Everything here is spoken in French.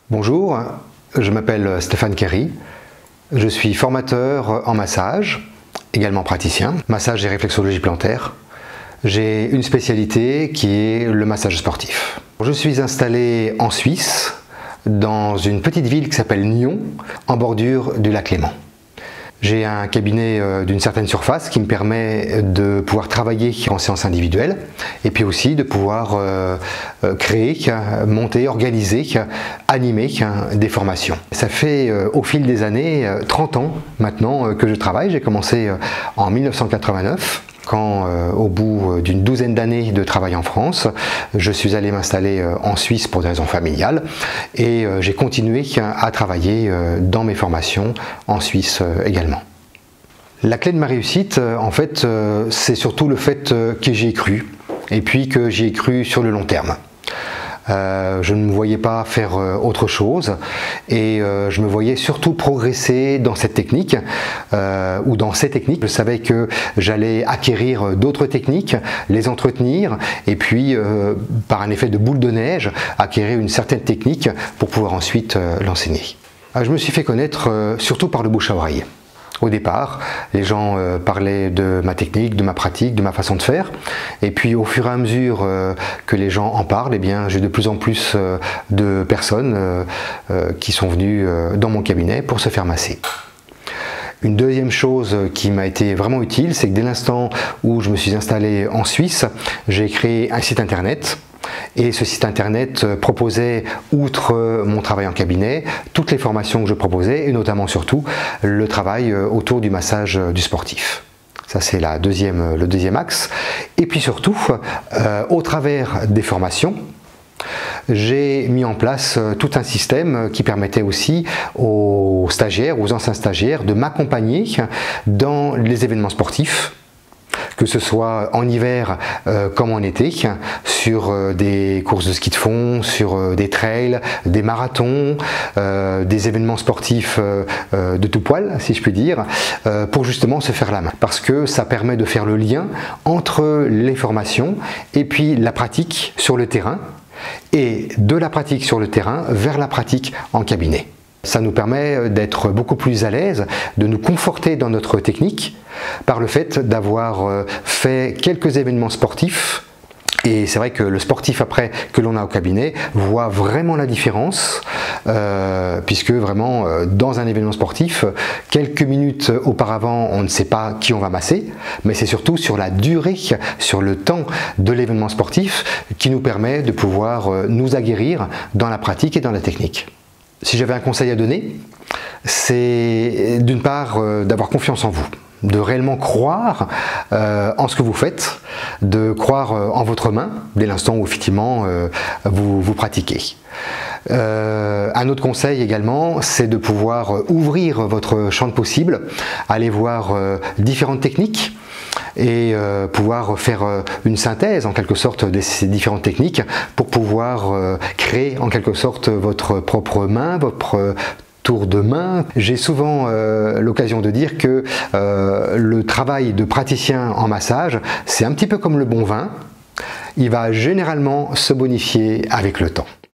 Bonjour, je m'appelle Stéphane Kerry, je suis formateur en massage, également praticien, massage et réflexologie plantaire. J'ai une spécialité qui est le massage sportif. Je suis installé en Suisse, dans une petite ville qui s'appelle Nyon, en bordure du lac Léman. J'ai un cabinet d'une certaine surface qui me permet de pouvoir travailler en séance individuelle et puis aussi de pouvoir créer, monter, organiser, animer des formations. Ça fait au fil des années 30 ans maintenant que je travaille. J'ai commencé en 1989. Quand, au bout d'une douzaine d'années de travail en France, je suis allé m'installer en Suisse pour des raisons familiales et j'ai continué à travailler dans mes formations en Suisse également. La clé de ma réussite, en fait, c'est surtout le fait que j'y ai cru et puis que j'y ai cru sur le long terme. Je ne me voyais pas faire autre chose et je me voyais surtout progresser dans cette technique ou dans ces techniques. Je savais que j'allais acquérir d'autres techniques, les entretenir et puis par un effet de boule de neige acquérir une certaine technique pour pouvoir ensuite l'enseigner. Je me suis fait connaître surtout par le bouche à oreille. Au départ, les gens parlaient de ma technique, de ma pratique, de ma façon de faire. Et puis au fur et à mesure que les gens en parlent, eh bien, j'ai de plus en plus de personnes qui sont venues dans mon cabinet pour se faire masser. Une deuxième chose qui m'a été vraiment utile, c'est que dès l'instant où je me suis installé en Suisse, j'ai créé un site internet. Et ce site internet proposait, outre mon travail en cabinet, toutes les formations que je proposais et notamment surtout le travail autour du massage du sportif. Ça c'est le deuxième axe. Et puis surtout, au travers des formations, j'ai mis en place tout un système qui permettait aussi aux stagiaires, aux anciens stagiaires de m'accompagner dans les événements sportifs, que ce soit en hiver comme en été, sur des courses de ski de fond, sur des trails, des marathons, des événements sportifs de tout poil, si je puis dire, pour justement se faire la main. Parce que ça permet de faire le lien entre les formations et puis la pratique sur le terrain, et de la pratique sur le terrain vers la pratique en cabinet. Ça nous permet d'être beaucoup plus à l'aise, de nous conforter dans notre technique par le fait d'avoir fait quelques événements sportifs. Et c'est vrai que le sportif après que l'on a au cabinet voit vraiment la différence puisque vraiment dans un événement sportif, quelques minutes auparavant on ne sait pas qui on va masser, mais c'est surtout sur la durée, sur le temps de l'événement sportif qui nous permet de pouvoir nous aguerrir dans la pratique et dans la technique. Si j'avais un conseil à donner, c'est d'une part d'avoir confiance en vous, de réellement croire en ce que vous faites, de croire en votre main dès l'instant où effectivement vous pratiquez. Un autre conseil également, c'est de pouvoir ouvrir votre champ de possibles, aller voir différentes techniques et pouvoir faire une synthèse en quelque sorte de ces différentes techniques pour pouvoir créer en quelque sorte votre propre main, votre tour de main. J'ai souvent l'occasion de dire que le travail de praticien en massage, c'est un petit peu comme le bon vin, il va généralement se bonifier avec le temps.